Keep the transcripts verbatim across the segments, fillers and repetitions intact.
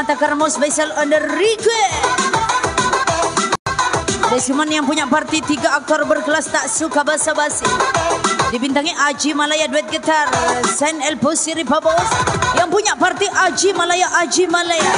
Mata Karamo spesial on the request. Desiman yang punya party tiga aktor berkelas tak suka basa-basi. Dibintangi Aji Malaya duet gitar Zain El Busiri Babos. Yang punya party Aji Malaya, Aji Malaya.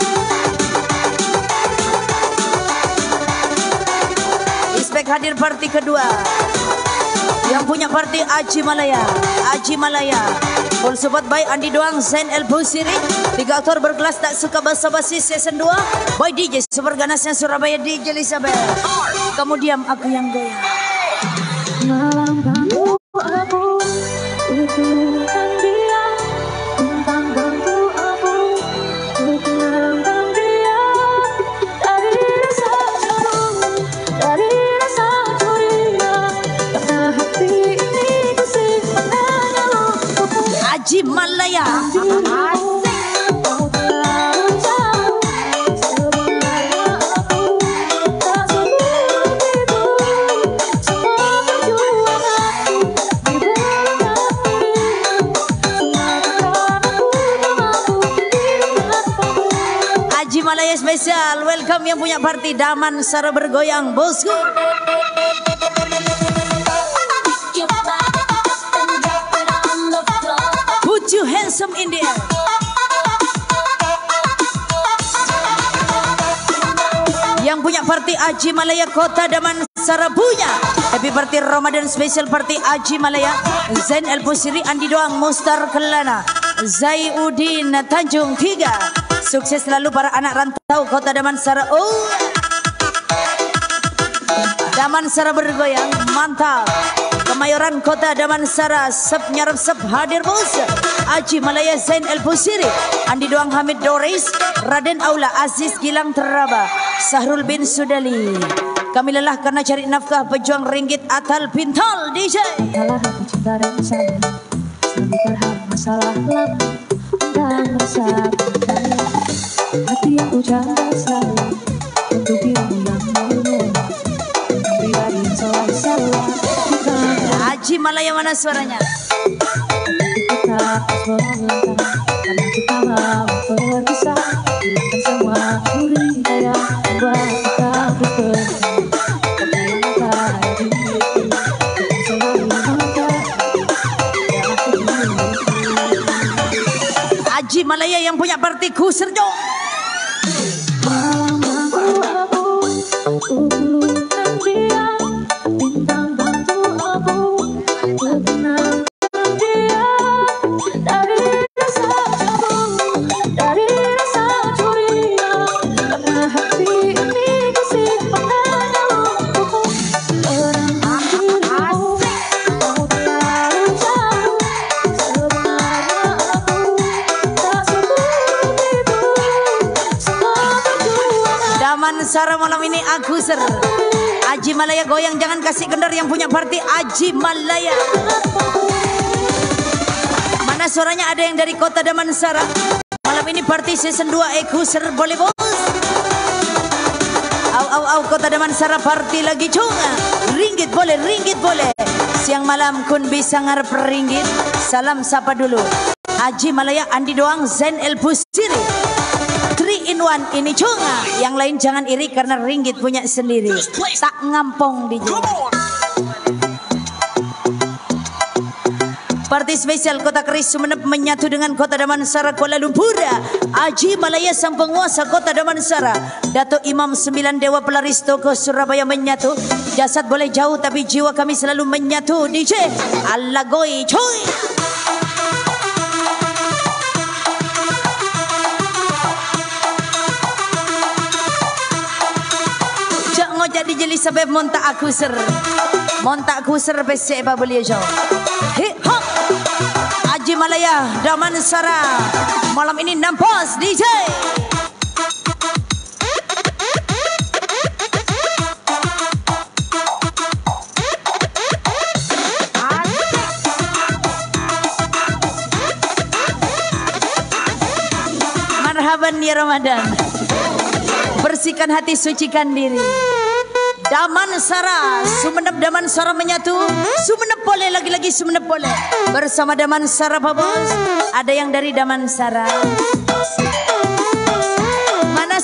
Ispek hadir party kedua. Yang punya party Aji Malaya, Aji Malaya. Full support by Andi Doang, Zain El Busiri. Tiga aktor berkelas tak suka basa-basi season dua. By D J super ganasnya Surabaya, D J Elizabeth. Kamu diam, aku yang goyang. Malam ganggu aku, pikiran dia tentang ganggu aku, pikiran dia dari rasa cemburu, dari rasa curiga, karena hati ini kesimpanannya untukku. Aji Malaya. Malaya spesial, welcome yang punya party Daman Sara bergoyang bosku. Put your handsome in the air. Yang punya party Aji Malaya Kota Daman Sara punya happy party Ramadan special party Aji Malaya, Zain El Busiri, Andi Doang, Mustar Kelana, Zaiudin Tanjung Tiga. Sukses selalu para anak rantau Kota Damansara. Oh, Damansara bergoyang, mantap. Kemayoran Kota Damansara, sep nyarap sep hadir bos. Aji Malaya, Zain El Busiri, Andi Doang, Hamid Doris, Raden Aula, Aziz Gilang Teraba, Sahrul bin Sudali. Kami lelah karena cari nafkah, pejuang ringgit Atal Pintal D J. Kalah hati cinta dan sayang, selalu terhadap masalah lama dan rasa percaya. Hati aku jaga selalu untuk dirimu yang mulia, pribadi yang selalu salah. Aji Malaya mana suaranya? Kita harus melangkah karena kita mau berpisah. Hilangkan semua curiga yang membuat kita bertemu. Aji Malaya yang punya party Kuserjo. Malam ganggu aku, urutan dia, bintang bantu aku, tenangkan dia dari rasa cemburu, dari rasa curiga, karena hati ini kesimpanannya untukku. Tenangkan dirimu, mau terlalu jauh, sebenarnya aku tak seperti itu. Damansara malam ini aku ser. Aji Malaya goyang, jangan kasih kendar yang punya party Aji Malaya. Mana suaranya ada yang dari Kota Damansara? Malam ini party season dua Ekuser boleh bos. Au au au Kota Damansara party lagi cunga. Ringgit boleh, ringgit boleh. Siang malam kun bisa ngarep ringgit. Salam sapa dulu. Aji Malaya, Andi Doang, Zain El Busiri. three in one ini cunga. Yang lain jangan iri karena ringgit punya sendiri. Tak ngampong di jalan. Parti spesial Kota Keris Sumeneb menyatu dengan Kota Damansara Kuala Lumpur. Aji Malaya sang penguasa Kota Damansara, Dato' Imam Sembilan Dewa Pelaris Toko Surabaya menyatu. Jasad boleh jauh tapi jiwa kami selalu menyatu. D J Alagoy coy. Jadi jeli sebab montak aku ser, montak aku ser besek apa boleh jauh. Hip hop, Aji Malaya, Damansara, malam ini nampas D J. Marhaban ya Ramadan. Bersihkan hati, sucikan diri. Damansara, Sumeneb Damansara menyatu. Sumeneb boleh, lagi-lagi Sumeneb boleh. Bersama Damansara Pak Bos. Ada yang dari Damansara.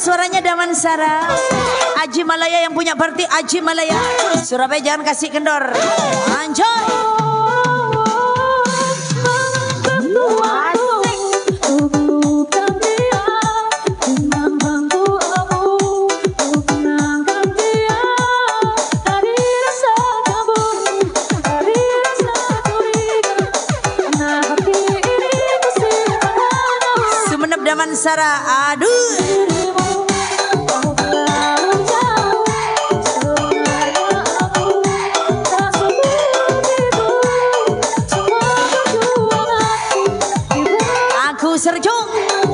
suaranya Damansara? Aji Malaya yang punya party Aji Malaya. Surabaya jangan kasih kendor. Anjoy. Sumenep Damansara, aduh. Serjong.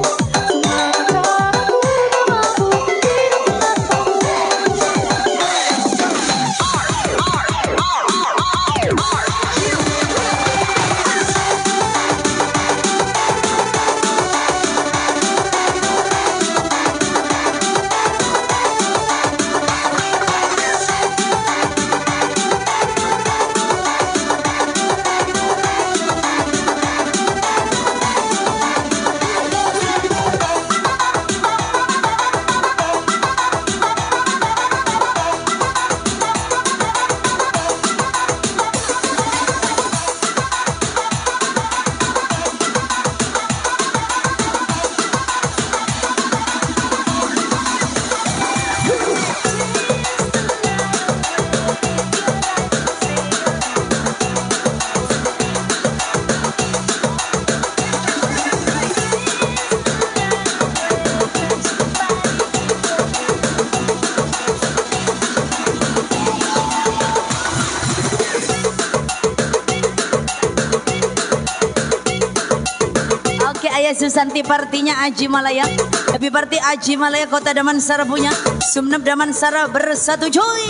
Susanti partinya Aji Malaya. Happy party Aji Malaya Kota Damansara punya. Sumenep Damansara bersatu joy.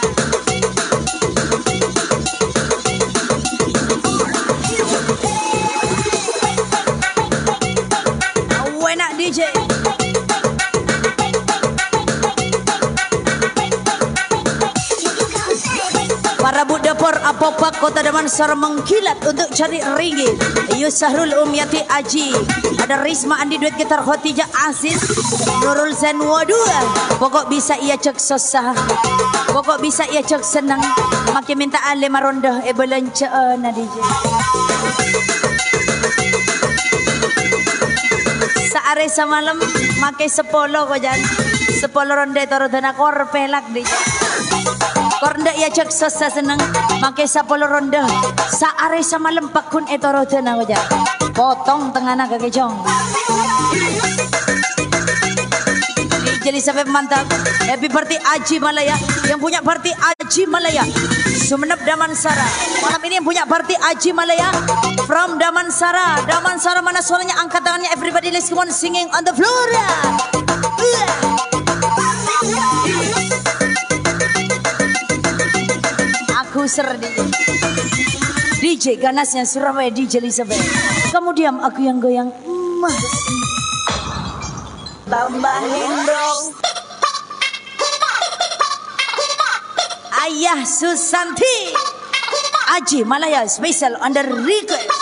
Enak D J. Para budapor apopak Kota Damansara mengkilat untuk cari ringgit. Yusahrul Umyati Aji, ada Risma Andi duet gitar Khotijah Aziz, Nurul Zain Wadua. Pokok bisa ia cek susah, pokok bisa ia cek senang. Makin minta ale marondah e belanja na D J. Saare semalam make sepolo kojan, sepolo ronde toro dana kor pelak D J. Kornda ya cek susah seneng make sapolo ronda saare sama lempak kun etoro dana wajar potong tengana kagejong. Jadi sampai mantap. Happy party Aji Malaya yang punya party Aji Malaya. Sumenep Damansara malam ini yang punya party Aji Malaya from Damansara. Damansara mana suaranya, angkat tangannya everybody, let's go on singing on the floor. Aku ser D J ganasnya Surabaya, D J Elizabeth. Kamu diam, aku yang goyang. Emas. Tambahin dong. Ayah Susanti Aji Malaya special under request.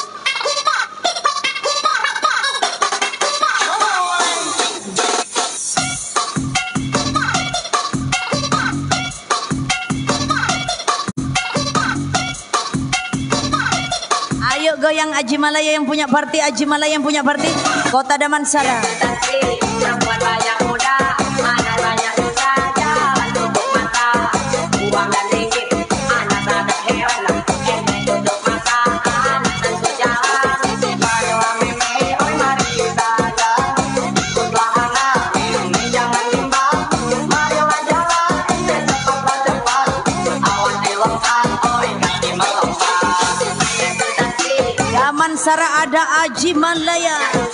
Goyang Aji Malaya yang punya party, Aji Malaya yang punya party Kota Damansara. Yang buat banyak muda, mana banyak susah, jalan tutup mata, uang dan ringgit, anak rada heran, ente tutup mata, anak tentu jalan, baru meme, oi mari kita jalan, belakang ini jangan bimbang, mari jalan, ente cepat cepat, awan dilongkan, oi kaki melompat. Damansara ada Aji Malaya.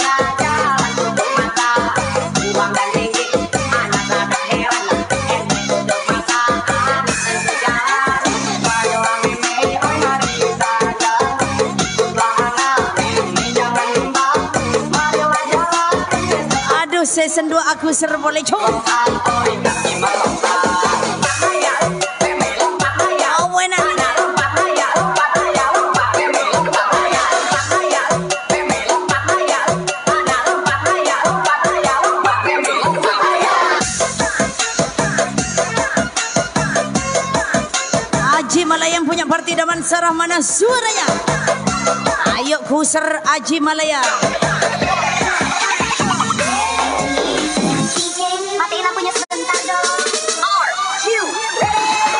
Aduh, season dua aku seru boleh coba. mana suaranya? Ayo Kuser Aji Malaya. Matiin lampunya sebentar dong. Are you ready?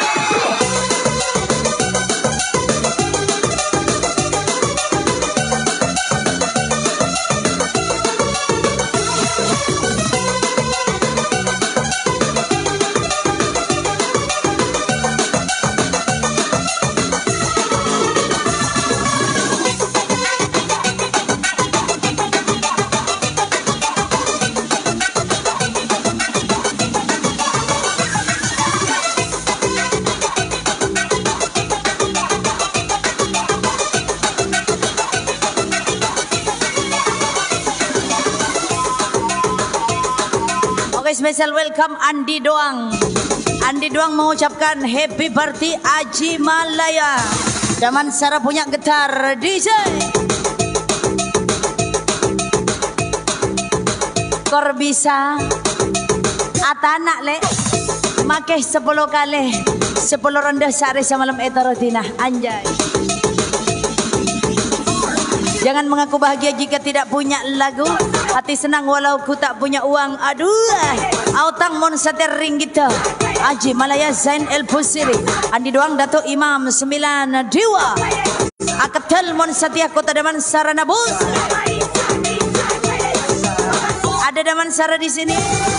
Special welcome Andi Doang. Andi Doang mengucapkan happy birthday Aji Malaya. Daman Sara punya gitar D J. Kor bisa atanak le makeh sepuluh kali sepuluh ronde sehari semalam etarotina anjay. Jangan mengaku bahagia jika tidak punya lagu. Hati senang walau ku tak punya uang. Aduh, autang mon sater ringgit. Aji Malaya Zain El Busiri, Andi Doang Dato Imam sembilan Dewa, Akatel mon Satya Kota Damansara Nabus. Ada Damansara di sini.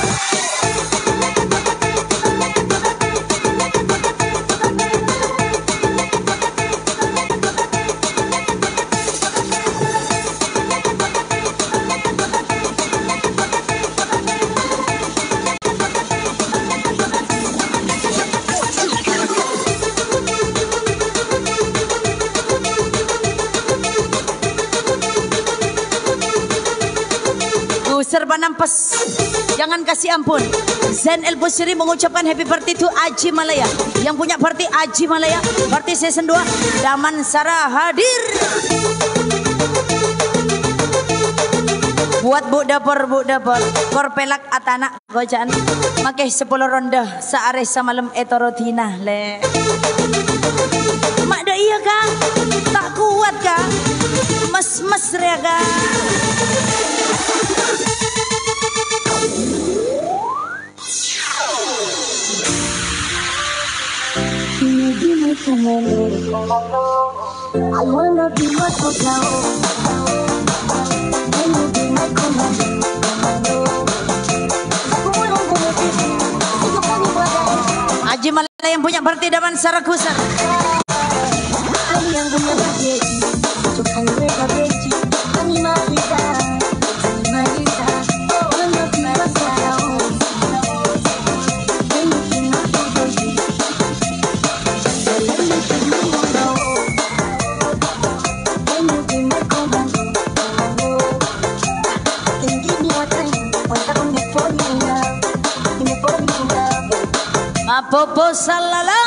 Serba nampas, jangan kasih ampun. Zain El Busiri mengucapkan happy birthday to Aji Malaya. Yang punya party Aji Malaya, party season dua Damansara hadir. Buat bu dapur bu dapur korpelak atanak gojaan makeh sepuluh ronde seare semalam etorotina le. Mak dah iya kah? Tak kuat kah? Mas-mas rea kah? I wanna be what you know. Can you be my commando? Aji Malaya yang punya party Damansara Kusar. Yang punya budget, suka mereka beci, anima kita, anima kita, wanna be what you know. Can you be my commando? Popo salala.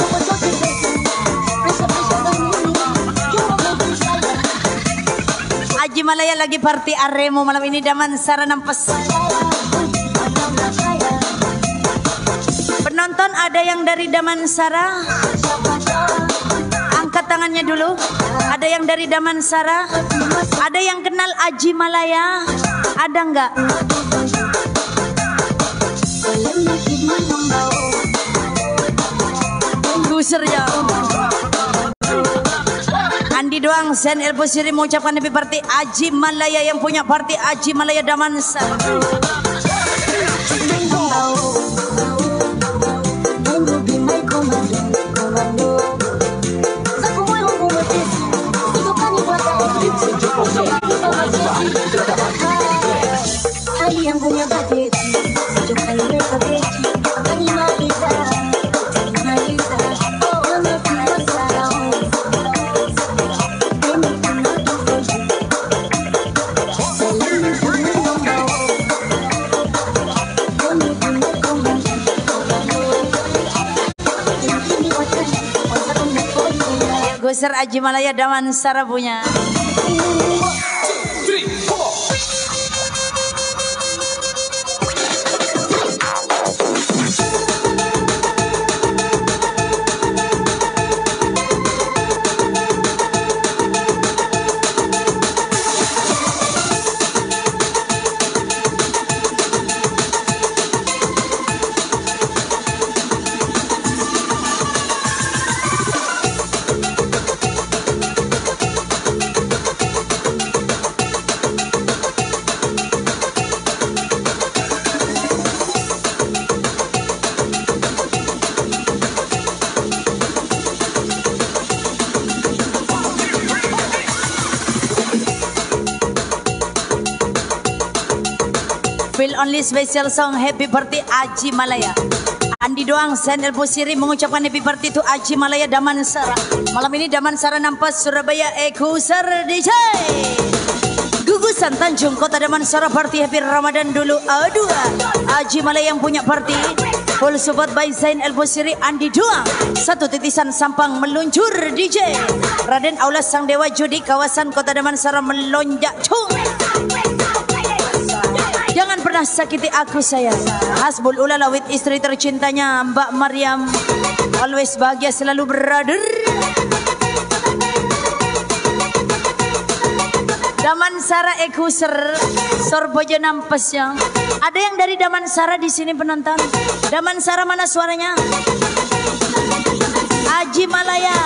Aji Malaya lagi party Aremo malam ini Damansara nampas. Penonton ada yang dari Damansara? Angkat tangannya dulu. Ada yang dari Damansara? Ada yang kenal Aji Malaya? Ada enggak? Kuser ya. Andi Doang Zain El Busiri mengucapkan happy birthday Aji Malaya. Yang punya party Aji Malaya Damansara. Yang punya budget, jangan mereka beci, anima kita, anima kita, wanna be what you know. Can you be my commando? Salam commando. Can you be my commando? Ini wajan, wajan nak Kuser Aji Malaya Damansara punya. Feel Only special song Happy Birthday Aji Malaya. Andi Doang Zain El Busiri mengucapkan happy birthday to Aji Malaya Damansara. Malam ini Damansara Nampas Surabaya Ekuser D J. Gugusan Tanjung Kota Damansara party happy Ramadan dulu. Aduh, Aji Malaya yang punya party. Full support by Zain El Busiri Andi Doang. Satu titisan sampang meluncur D J. Raden Aulas Sang Dewa Judi kawasan Kota Damansara melonjak cung. Jangan pernah sakiti aku sayang. Hasbul ulala with istri tercintanya Mbak Maryam. Always bahagia selalu brother. Damansara Ekuser Sorbojo Nampesnya. Ada yang dari Damansara di sini penonton? Damansara mana suaranya? Aji Malaya.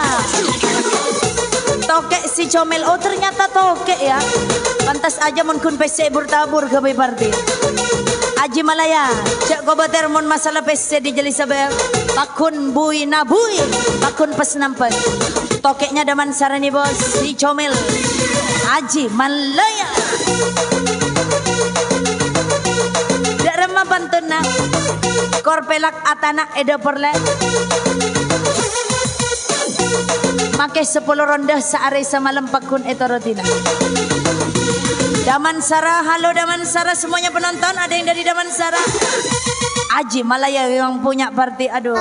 Tokek si comel. Oh ternyata tokek ya. Pantas aja mun kun P C bertabur ke party. Aji Malaya, cak gobater mun masalah P C di Jeli Sabel. Pakun bui nabui, pakun pas nampan. Tokeknya Damansara nih bos, si comel. Aji Malaya. Dak remah pantuna. Korpelak atana edo perle. Make sepuluh ronde saare semalam pakun etorotina. Damansara, halo Damansara semuanya penonton, ada yang dari Damansara? Aji Malaya yang punya party, aduh.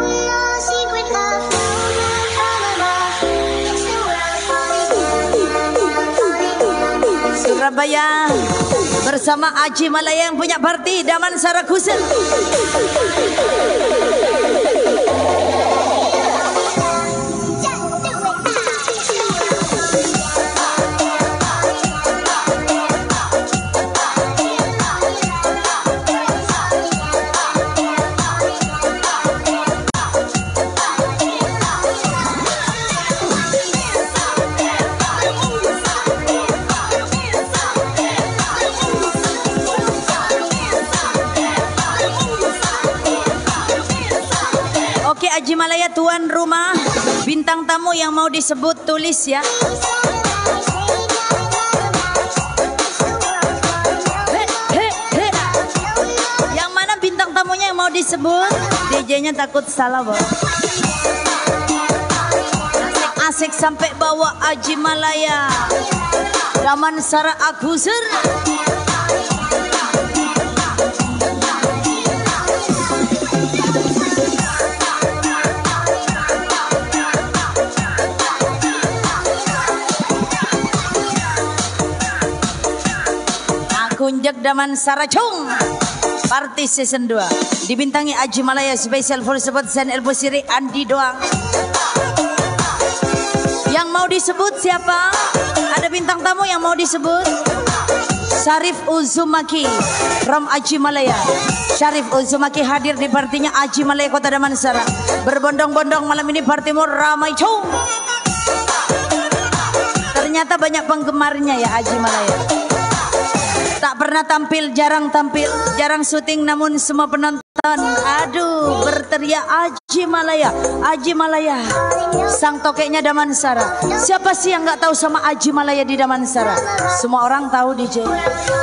Surabaya bersama Aji Malaya yang punya party, Damansara Kusel. Aji Malaya tuan rumah, bintang tamu yang mau disebut tulis ya. He, he, he. Yang mana bintang tamunya yang mau disebut? D J-nya takut salah bos. Asik, asik sampai bawa Aji Malaya. Damansara Ekuser. Kunjak Damansara Cung Party Season dua dibintangi Aji Malaya spesial full support Zain El Busiri Andi Doang. Yang mau disebut siapa? Ada bintang tamu yang mau disebut? Syarif Uzumaki from Aji Malaya. Syarif Uzumaki hadir di partinya Aji Malaya Kota Damansara. Berbondong-bondong malam ini partimu ramai cung. Ternyata banyak penggemarnya ya Aji Malaya. Tak pernah tampil, jarang tampil, jarang syuting, namun semua penonton aduh berteriak Aji Malaya, Aji Malaya. Sang tokeknya Damansara. Siapa sih yang nggak tahu sama Aji Malaya di Damansara? Semua orang tahu D J.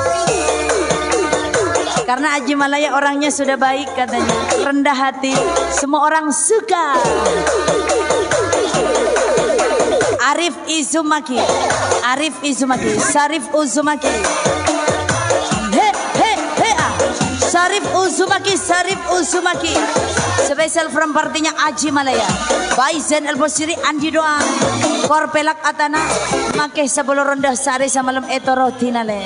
Karena Aji Malaya orangnya sudah baik katanya, rendah hati, semua orang suka. Arif Izumaki, Arif Izumaki, Syarif Uzumaki. Syarif Uzumaki, Syarif Uzumaki. Spesial from partinya Aji Malaya. By Zain El Busiri Andi Doang. Korpelak atana make sepuluh ronda sehari semalam etoro tinale.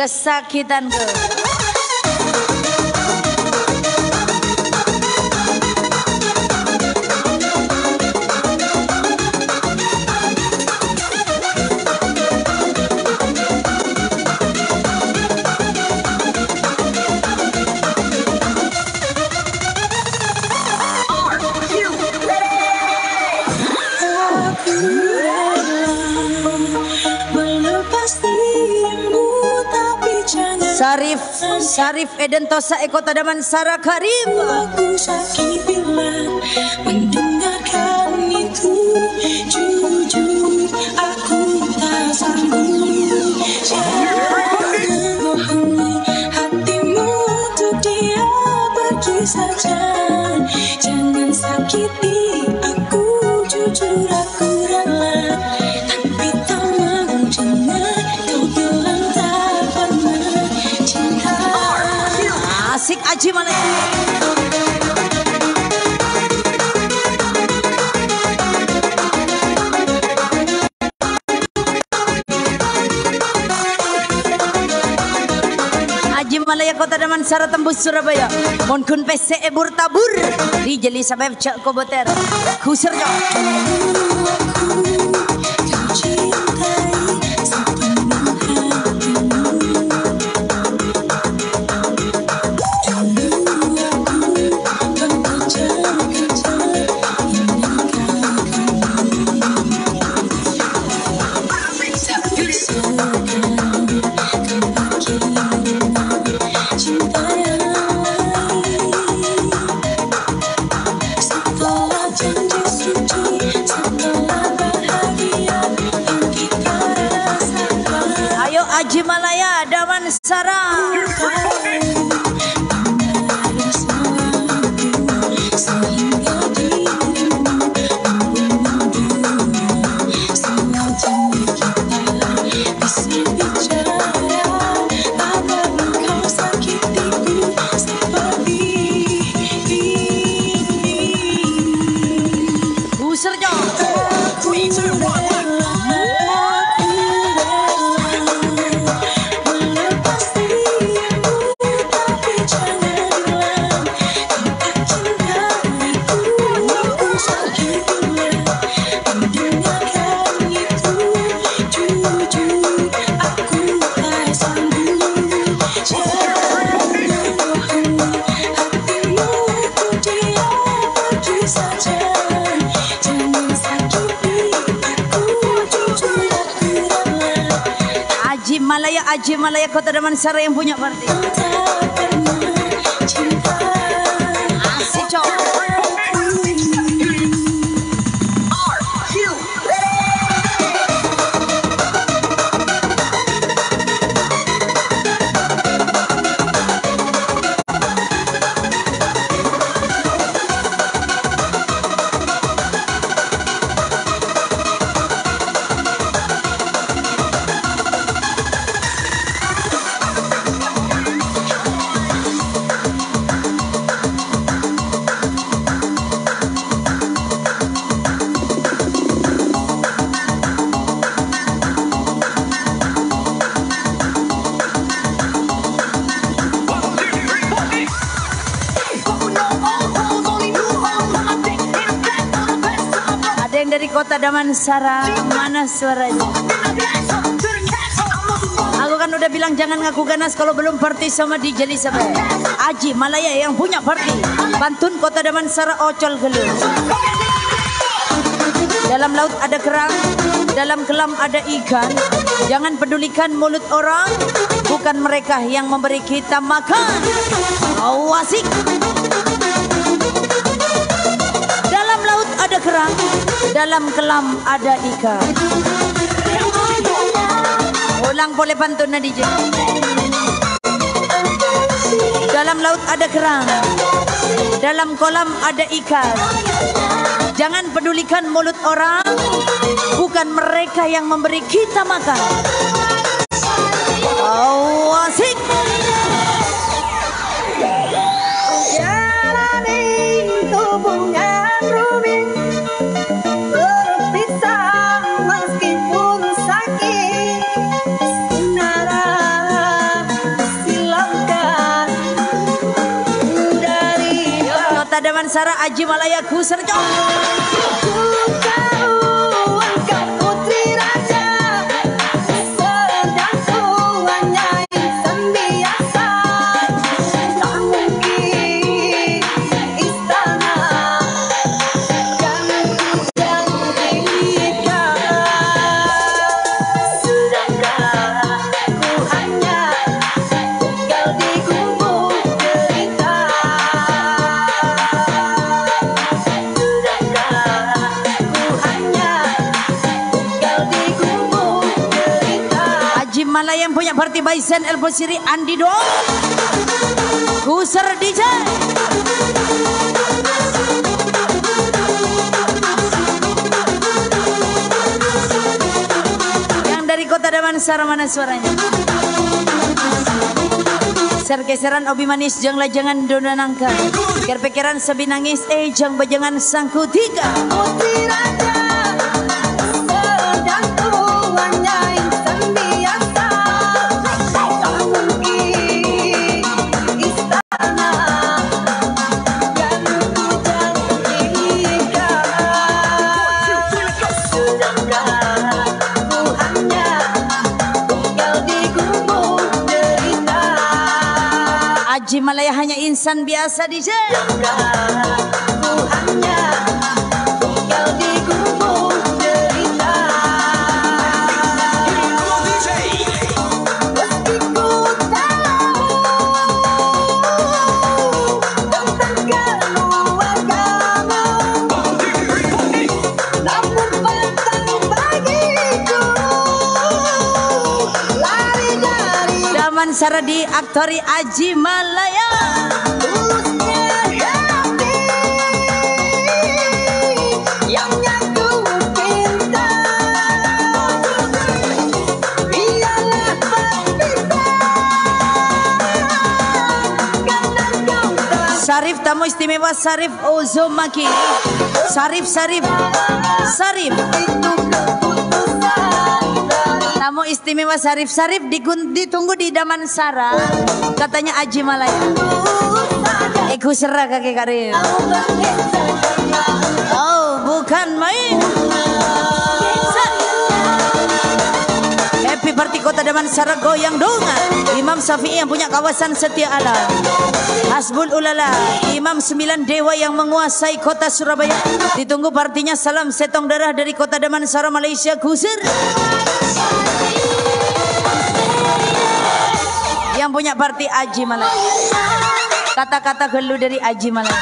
kesakitanku. Sarif, Sarif Eden Tosa Eko Tadaman Sara Karim. Aku sakit bila mendengarkan itu. Jujur aku tak sanggup. Jangan bohongi hatimu untuk dia pergi saja. Jangan sakiti aku, jujur aku rela. Tapi tak mau dengar kau bilang tak pernah cinta. Asik Aji Malaya. Aji Malaya Kota Damansara Tembus Surabaya. Mon kun P C E bur tabur di jeli sabab cak koboter. Kuserja. Aji Malaya Damansara. Malaya Aji Malaya Kota Damansara yang punya party. Asik cowok. Dari Kota Damansara, mana suaranya? Aku kan udah bilang jangan ngaku ganas kalau belum party sama D J Elizabeth. Aji Malaya yang punya party. Pantun Kota Damansara Ocol Gelur. Dalam laut ada kerang, dalam kelam ada ikan. Jangan pedulikan mulut orang, bukan mereka yang memberi kita makan. Oh, asik. Dalam laut ada kerang, dalam kelam ada ikan. Ulang boleh pantun na D J. Dalam laut ada kerang, dalam kolam ada ikan. Jangan pedulikan mulut orang, bukan mereka yang memberi kita makan. Oh, asik. Damansara Aji Malaya Kuserjo. Malaya yang punya party by Zain El Busiri Andi Doang Kuser D J. Yang dari kota Damansara mana suaranya? Sergeseran obi manis jeng lajangan dona nangka ker pikiran sebi nangis eh jeng bajangan sangku tiga. Putri Raja sedang tuanya insan biasa. Aji Malaya hanya insan biasa D J. Ku hanya tinggal di gubuk cerita. Meski ku tahu tentang keluargamu, namun penting bagiku lari dari Damansara di aktori Aji Malaya. Tulusnya hati yang aku cinta, biarlah berpisah karena kau tak. Sarif tamu istimewa Sarif Uzumaki. Sarif Sarif Sarif itu keputusan. Tamu istimewa Sarif Sarif ditunggu di Damansara. Katanya Aji Malaya. Iku serah kakek Karim. Oh bukan main. Happy party kota Damansara goyang donga. Imam Syafi'i yang punya kawasan Setia Alam. Hasbul Ulala Imam sembilan dewa yang menguasai kota Surabaya. Ditunggu partinya salam setong darah dari kota Damansara Malaysia Kusir. Yang punya party Aji Malaya. Kata-kata gelu dari Aji Malaya.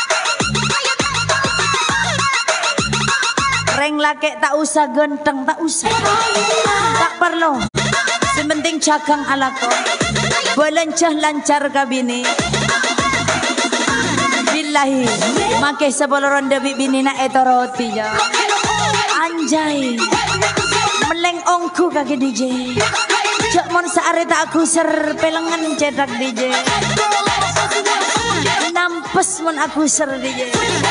Reng lake tak usah genteng, tak usah, tak perlu. Sementing cagang alako. Belencah lancar kabini. Billahi make sepuluh ronde bini na eto roti ya. Anjay meleng ongku kaki D J. Cok mon saare tak aku ser pelengan cedak D J. Nampes mon aku ser D J.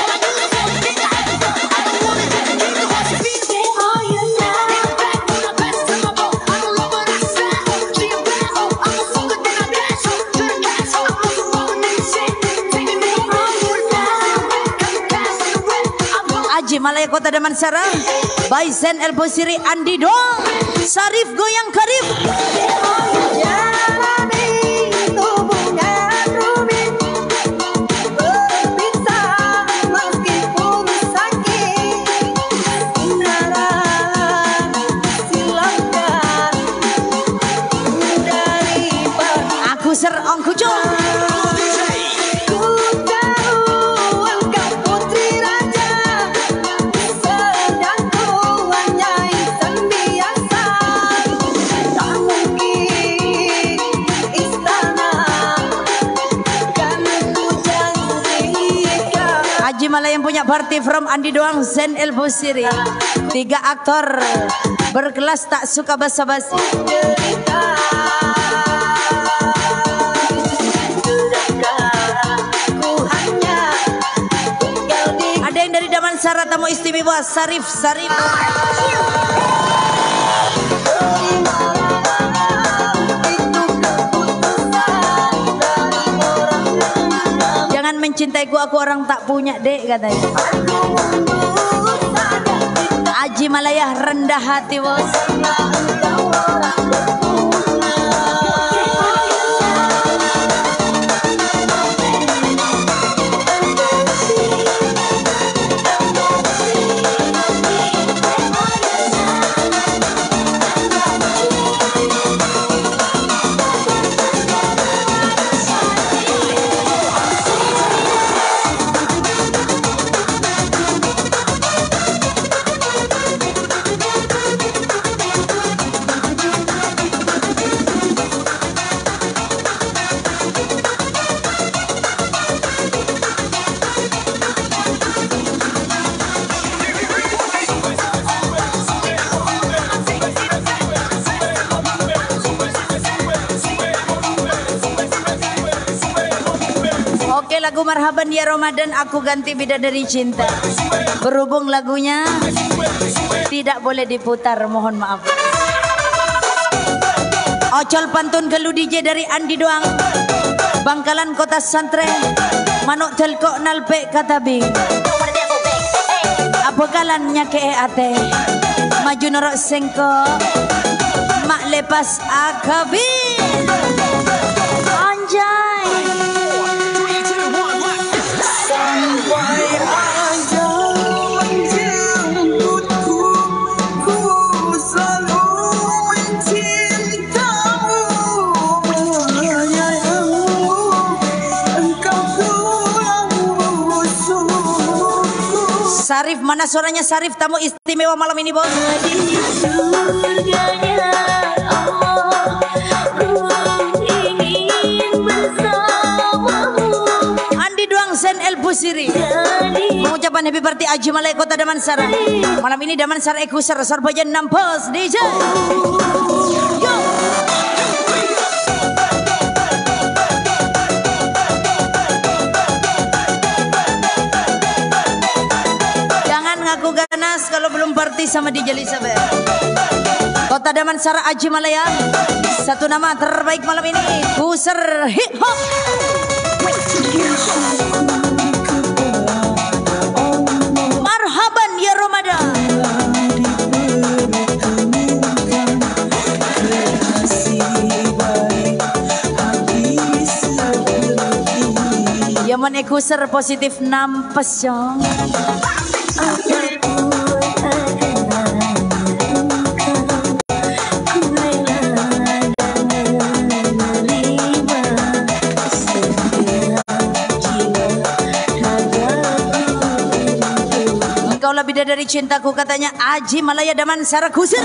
Aji Malaya kota Damansara by Zain El Busiri Andi Doang Sarif goyang karib. Aku ser ongku cung. Aji Malaya yang punya party from Andi Doang Zain El Busiri. Tiga aktor berkelas tak suka basa-basi. Ada yang dari Damansara tamu istimewa Sarif Sarif. Jangan mencintai mencintaiku, aku orang tak punya dek katanya. Aji Malaya rendah hati bos. Lagu Marhaban Ya Ramadan aku ganti Bidadari Cinta. Berhubung lagunya tidak boleh diputar, mohon maaf. Ocol pantun gelu D J dari Andi Doang, Bangkalan Kota Santren, Manuk Telkok Nalpe Katabing. Apa kalannya ke ate maju norok sengko mak lepas akabin. Anjay Sarif, mana suaranya Sarif? Tamu istimewa malam ini bos. Andi Doang Zain El Busiri mengucapkan happy birthday Aji Malaya Kota Damansara. Malam ini Damansara Ekusar Sarbajan enam pos D J. Yo. Aku ganas kalau belum party sama D J Elizabeth. Kota Damansara Aji Malaya, satu nama terbaik malam ini, Kuser Hip Hop. Marhaban Ya Ramadan. Yaman Ekuser positif enam pesong. Engkau lebih dari cintaku katanya Aji Malaya Damansara Kusir.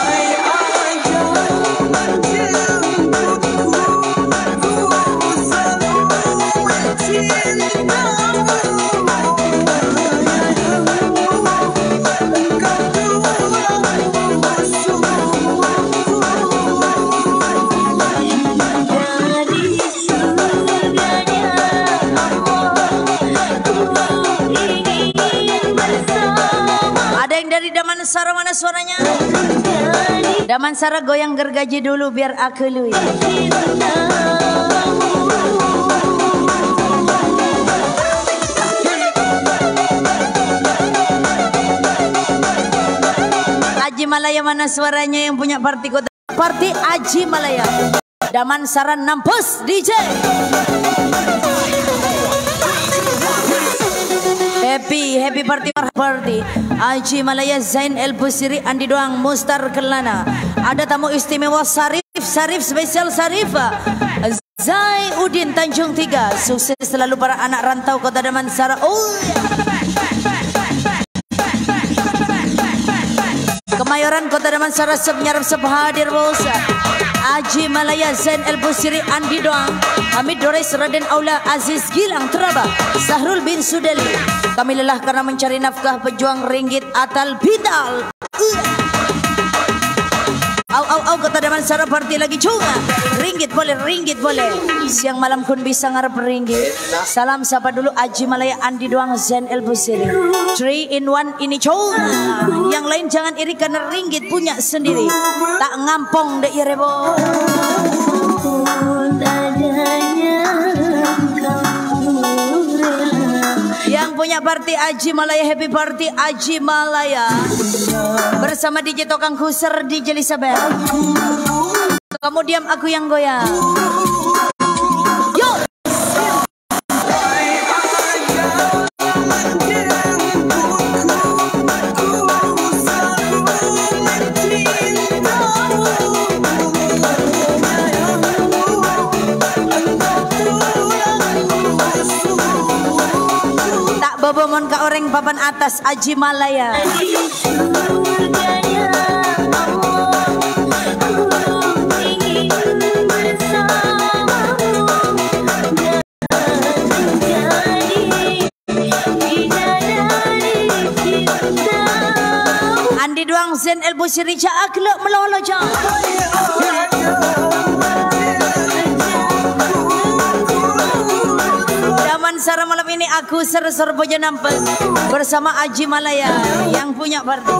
Dari Damansara mana suaranya? Damansara goyang gergaji dulu biar aku lui. Aji Malaya mana suaranya yang punya party kota? Party Aji Malaya Damansara enam pos D J. Happy, happy party, party Aji Malaya Zain El Busiri, Andi Doang, Mustar Kelana. Ada tamu istimewa Sarif, Sarif spesial Sarif Zai Udin Tanjung Tiga. Sukses selalu para anak rantau Kota Damansara. Oh Kemayoran Kota Damansara senyarap sep hadir bos. Aji Malaya Zain El Busiri, Andi Doang, Hamid Dores, Raden Aula, Aziz Gilang Teraba, Sahrul bin Sudeli. Kami lelah karena mencari nafkah, pejuang ringgit atal bidal. Au au au Kota Damansara party lagi cunga. Ringgit boleh, ringgit boleh. Siang malam kun bisa ngarep ringgit. Salam sapa dulu Aji Malaya Andi Doang Zain El Busiri. Three in one ini cunga. Yang lain jangan iri karena ringgit punya sendiri. Tak ngampong deh irebo. Adanya kamu rela. punya party Aji Malaya, happy party Aji Malaya. Bersama D J Tokang Kuser, D J Elizabeth. Kamu diam, aku yang goyang. Yuk. Tak bobomon ka orang papan atas Aji Malaya. Andi Doang Zain El Busiri Akhlak melolo jang. Daman Sara malam ini aku ser-ser Boja Nampes bersama Aji Malaya yang punya party.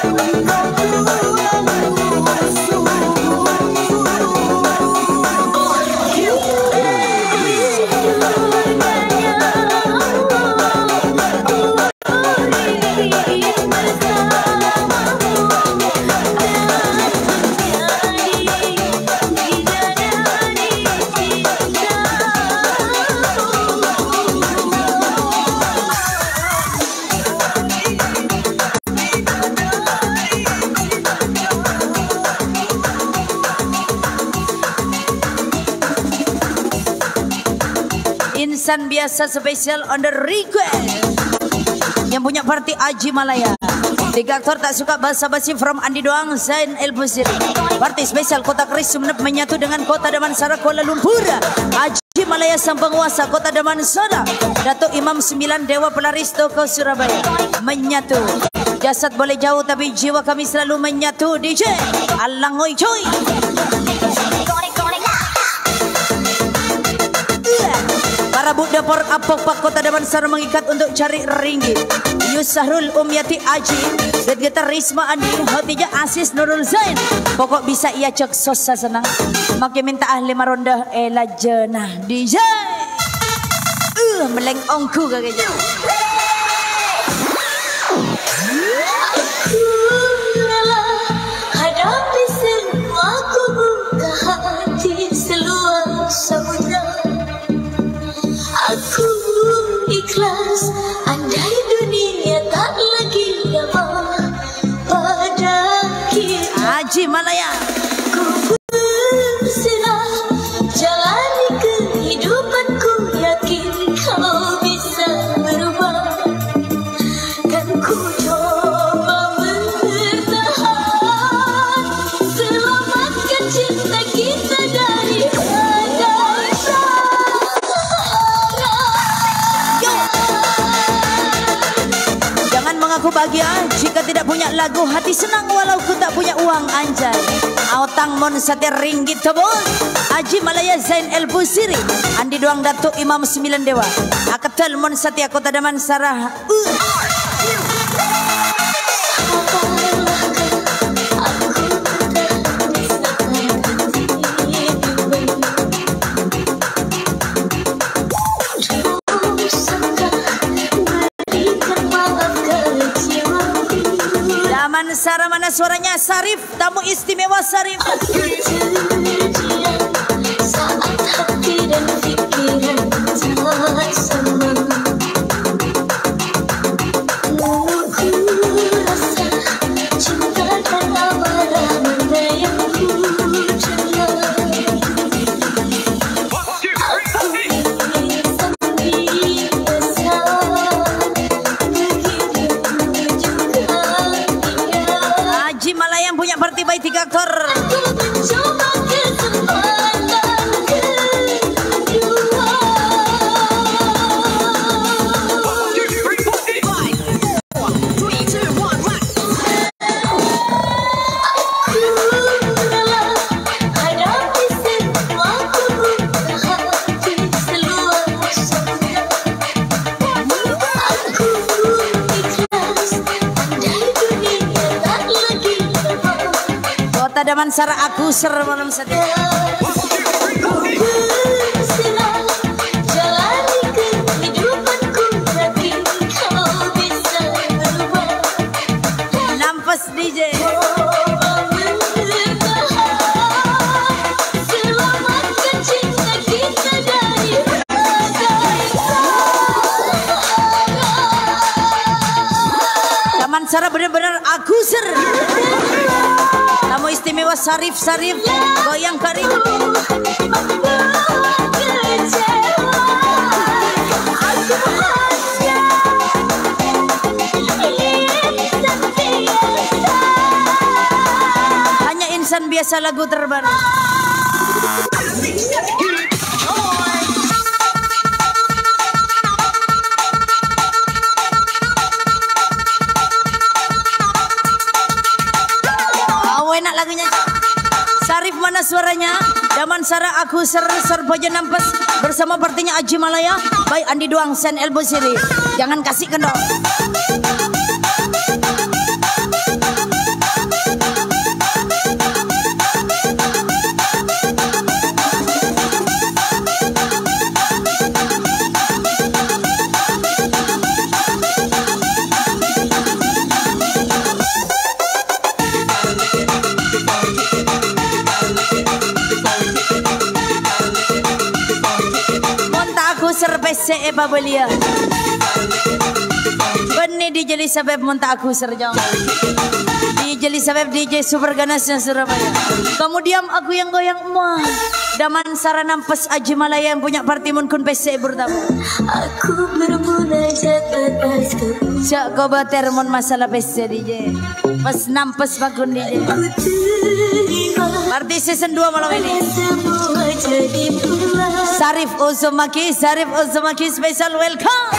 Insan biasa spesial on the request yang punya party Aji Malaya. Tiga aktor tak suka basa-basi from Andi Doang Zain El Busiri. Party spesial Kota Keris Sumeneb menyatu dengan Kota Damansara Kuala Lumpur. Aji Malaya sang penguasa Kota Damansara, Datuk Imam Sembilan Dewa Pelaris Toko Surabaya menyatu. Jasad boleh jauh tapi jiwa kami selalu menyatu. D J Alang oi coy. Para budak por apok pak Kota Damansara mengikat untuk cari ringgit. Yusahrul Umyati Aji, dan gitar Risma Andi, hotija Asis Nurul Zain. Pokok bisa ia cek sosa senang. Makin minta ahli maronda ela jenah D J. Uh, meleng ongku kagaknya. Hadapi semua, ku buka hati seluas samudra. Aku ikhlas, andai dunia tak lagi damai pada kita. Aji Malaya. Ku berserah, jalani kehidupanku, yakin kau bisa berubah. Kan ku coba bertahan, selamatkan cinta kita dari badai sahara. Jangan mengaku bahagia jika tidak punya lagu. Hati senang walau ku tak punya uang anjay. Autang mon sate ringgit tebus. Aji Malaya Zain El Busiri, Andi Doang Datuk Imam Sembilan Dewa, Akatel mon Satya Kota Damansara. Uh. Damansara mana suaranya Sarif, tamu istimewa Sarif. Saat hati dan pikiran tak sama, ku rasa cinta dan amarah mana yang ku jalani. Aku ingin senantiasa begitu juga dia. Aji Malaya yang punya party by tiga aktor. Aku mencoba kesempatan kedua. Aku rela hadapi semua, ku buka hati seluas samudra. Aku ikhlas, andai dunia tak lagi damai. Kota Damansara aku ser malam saja. Berserah, jalani kehidupanku, yakin Ser. Tamu istimewa Sarif Sarif goyang Karim. Hanya insan biasa lagu terbaru. Enak lagunya. Sarif mana suaranya? Daman Sara aku ser serboja nampes bersama partinya Aji Malaya by Andi Doang Sen El Busiri. Jangan kasih kendor. P C E Babelia Beni D J Elisabeth monta aku serjong D J Elisabeth D J super ganasnya Surabaya. Kemudian aku yang goyang emak Daman Sara nampes Aji Malaya yang punya party mun kun P C E bertamu. Aku bermula jatuh Syak kobater mun masalah P C D J pas nampes bakun D J party season dua malam ini. Sarif Uzumaki, Sarif Uzumaki special welcome.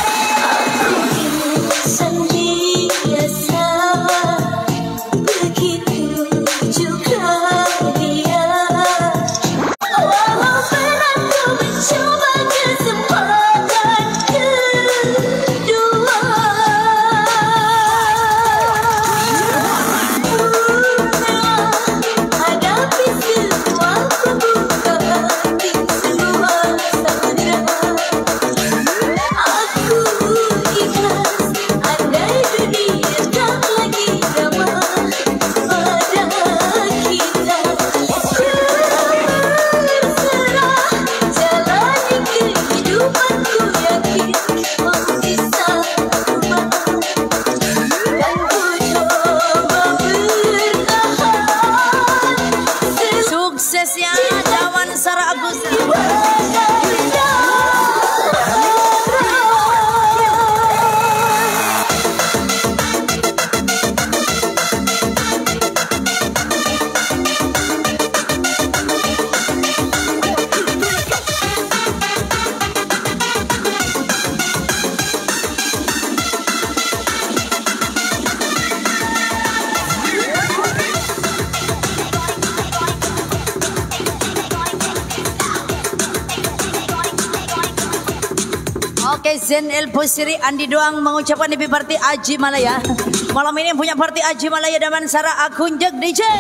Oke, Zen El Busiri Andi Doang mengucapkan happy party Aji Malaya. Malam ini yang punya party Aji Malaya Daman Sara Akunjak D J.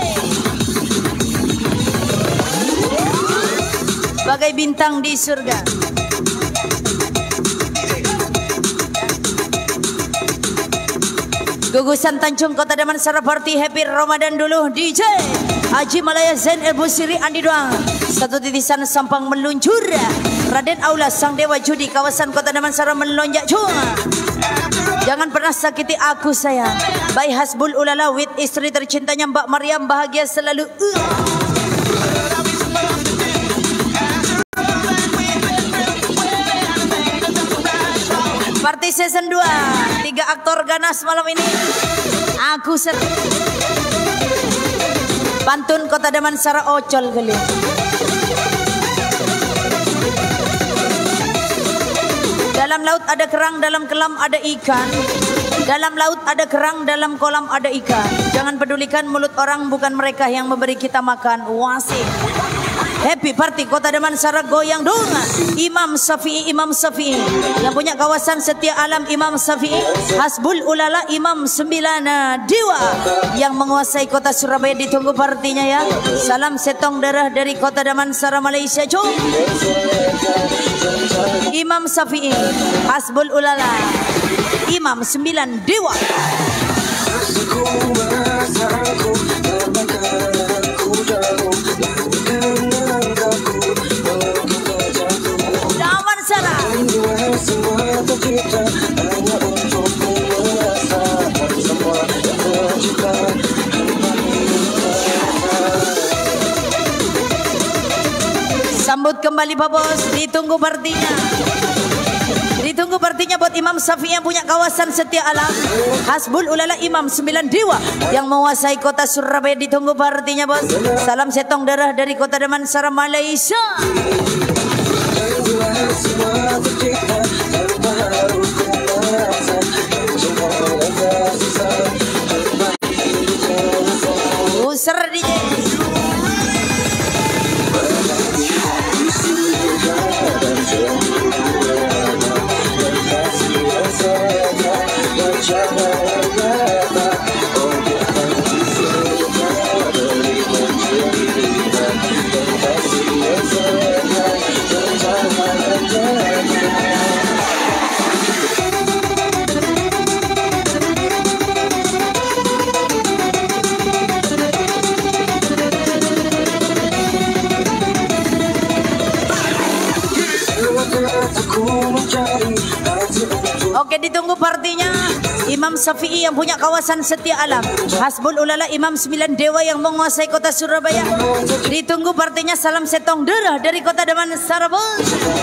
Bagai bintang di surga. Gugusan Tanjung Kota Daman Sara party happy Ramadan dulu D J. Aji Malaya Zen El Busiri Andi Doang. Satu titisan sampang meluncur. Raden Aula sang dewa judi kawasan Kota Damansara melonjak cung. Jangan pernah sakiti aku sayang. By Hasbul Ulala with istri tercintanya Mbak Maryam bahagia selalu. Uh. Party season dua. Tiga aktor ganas malam ini. Aku ser. Pantun Kota Damansara ocol kali. Dalam laut ada kerang, dalam kolam ada ikan. Dalam laut ada kerang, dalam kolam ada ikan. Jangan pedulikan mulut orang, bukan mereka yang memberi kita makan. Wasih. Happy party Kota Damansara goyang dong. Imam Syafi'i, Imam Syafi'i yang punya kawasan Setia Alam Imam Syafi'i. Hasbul Ulala Imam Sembilan Dewa yang menguasai Kota Surabaya. Ditunggu partinya ya. Salam setong darah dari Kota Damansara Malaysia. Jom. Imam Syafi'i, Hasbul Ulala, Imam Sembilan Dewa. Damansara. Hanya untuk Sambut kembali Pak Bos, ditunggu partinya. Ditunggu partinya buat Imam Syafi'i yang punya kawasan Setia Alam. Hasbul Ulala Imam Sembilan Dewa yang menguasai kota Surabaya. Ditunggu partinya Bos. Salam setong darah dari kota Damansara, Malaysia. Usir D J. Oke, ditunggu partinya Imam Syafi'i yang punya kawasan Setia Alam. Hasbul Ulala Imam Sembilan Dewa yang menguasai kota Surabaya. Ditunggu partinya. Salam setong darah dari kota Damansara Bos.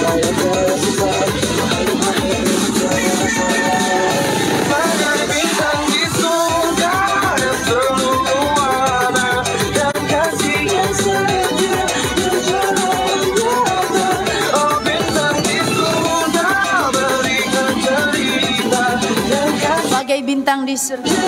Bagai bintang di surga.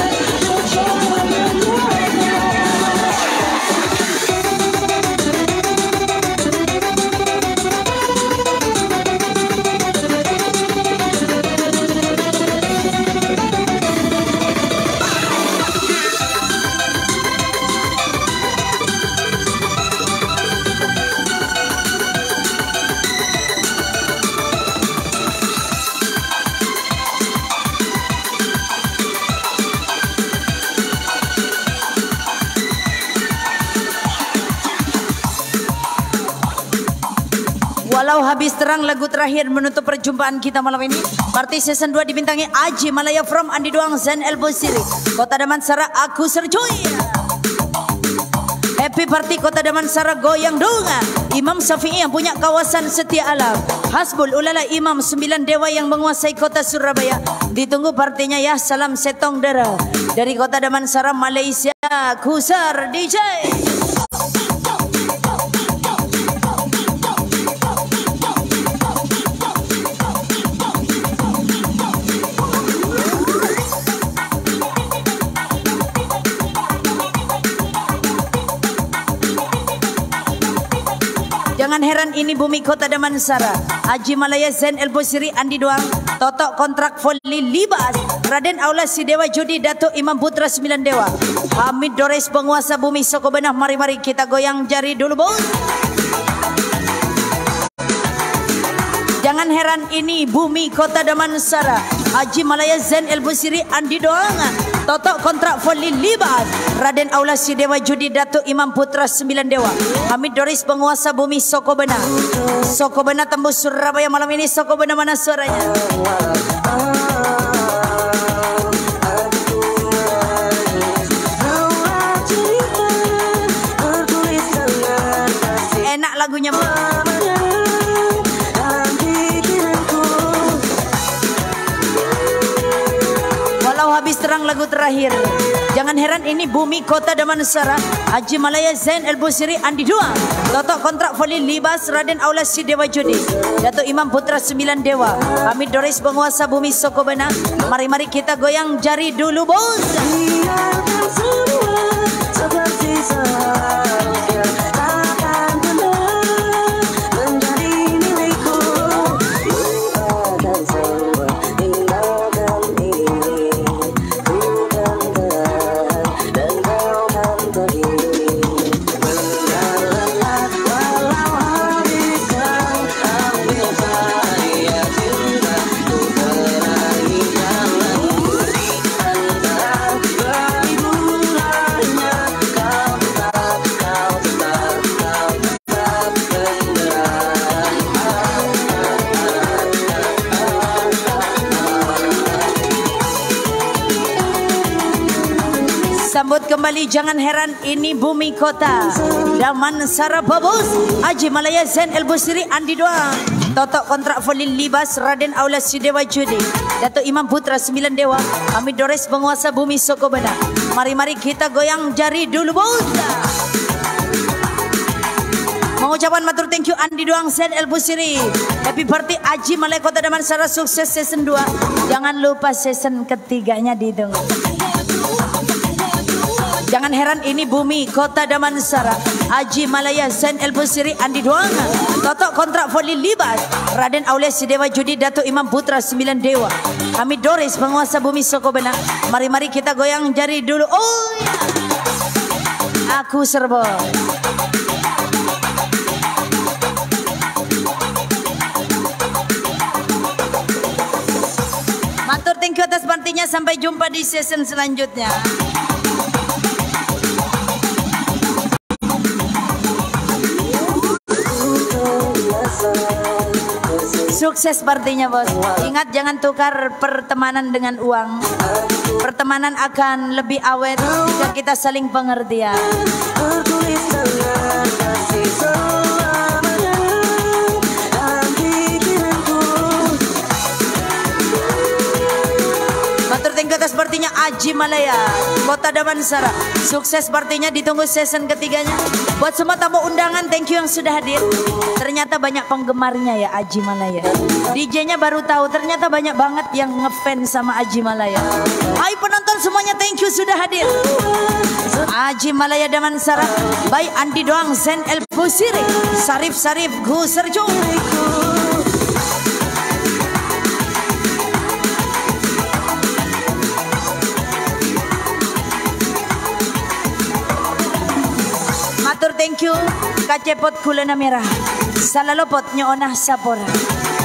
Walau habis terang, lagu terakhir menutup perjumpaan kita malam ini. Party season dua dibintangi Aji Malaya from Andi Doang, Zain El Busiri. Kota Damansara, aku serjoy. Happy party kota Damansara, goyang donga. Imam Syafi'i yang punya kawasan Setia Alam. Hasbul Ulala Imam Sembilan Dewa yang menguasai kota Surabaya. Ditunggu partinya ya. Salam setong darah dari kota Damansara, Malaysia. Kusar D J. Jangan heran ini bumi kota Damansara. Aji Malaya, Zain El Busiri, Andi Doang, Totok kontrak Voli Libas, Raden Aulas Si Dewa Judi, Datuk Imam Putra Sembilan Dewa, Hamid Dores penguasa bumi Sokobenah. Mari-mari kita goyang jari dulu bos. Jangan heran ini bumi kota Damansara. Aji Malaya, Zain El Busiri, Andi Doang, Totok kontrak Voli Libas, Raden Aulas Si Dewa Judi, Datuk Imam Putra Sembilan Dewa, Hamid Doris penguasa bumi Sokobenah. Sokobenah tembus Surabaya malam ini. Sokobenah mana suaranya? Enak lagunya. Habis terang lagu terakhir. Jangan heran ini bumi kota Damansara. Haji Malaya, Zain El Busiri, Andi Doang, Totok kontrak Voli Libas, Raden Aulas Si Dewa Judi, Datuk Imam Putra Sembilan Dewa, Hamid Doris penguasa bumi Sokobenah. Mari-mari kita goyang jari dulu bos. kembali, jangan heran ini bumi kota Damansara Babus, Haji Malaya Zain El Busiri, Andi Doang, Totok kontrak Folin Libas, Raden Aulas Sidewa Judi, Datuk Imam Putra Sembilan Dewa, Hamid Dores penguasa bumi Sokobena. Mari-mari kita goyang jari dulu bos. Mengucapkan matur thank you Andi Doang, Zain El Busiri. Happy birthday Haji Malaya Kota Damansara, sukses season dua. Jangan lupa season ketiganya ditunggu. Jangan heran ini bumi kota Damansara, Haji Malaya Zain El Busiri, Andi Doang, Totok kontrak Foli Libas, Raden Aulia Sidewa Judi, Datuk Imam Putra Sembilan Dewa, Hamid Doris penguasa bumi Sokobena. Mari-mari kita goyang jari dulu. Oh ya. Aku serbo. Matur thank you atas partinya. Sampai jumpa di season selanjutnya. Sukses partinya bos. Ingat jangan tukar pertemanan dengan uang. Pertemanan akan lebih awet jika kita saling pengertian. Matur thank you atas partinya Haji Malaya Kota Damansara. Sukses partinya, ditunggu season ketiganya. Buat semua tamu undangan thank you yang sudah hadir. Ternyata banyak penggemarnya ya Haji Malaya. D J-nya baru tahu ternyata banyak banget yang ngefans sama Haji Malaya. Hai penonton semuanya thank you sudah hadir. Haji Malaya Damansara by Andi Doang, Zain El Busiri, Sarif Sarif Gu Serjo. Matur thank you Kacepot Kulana Merah, Salalopot Nyoonah Sapora.